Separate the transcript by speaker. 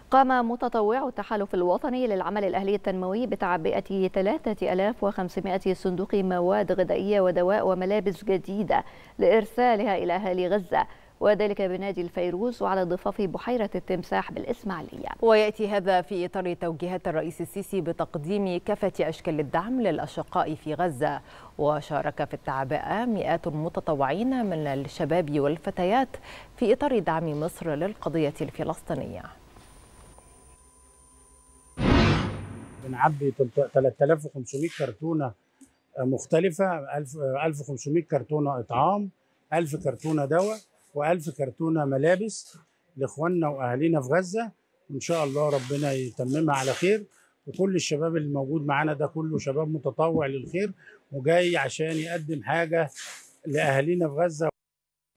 Speaker 1: قام متطوعو التحالف الوطني للعمل الأهلي التنموي بتعبئة 3500 صندوق مواد غذائية ودواء وملابس جديدة لإرسالها إلى أهالي غزة، وذلك بنادي الفيروز وعلى ضفاف بحيرة التمساح بالإسماعيلية.
Speaker 2: ويأتي هذا في إطار توجيهات الرئيس السيسي بتقديم كافة أشكال الدعم للأشقاء في غزة. وشارك في التعبئة مئات المتطوعين من الشباب والفتيات في إطار دعم مصر للقضية الفلسطينية.
Speaker 3: بنعبي 3500 كرتونة مختلفة، 1500 كرتونة إطعام، 1000 كرتونة دواء، و1000 كرتونة ملابس لإخواننا وأهالينا في غزة، وإن شاء الله ربنا يتممها على خير. وكل الشباب اللي موجود معانا ده كله شباب متطوع للخير وجاي عشان يقدم حاجة لأهالينا في غزة.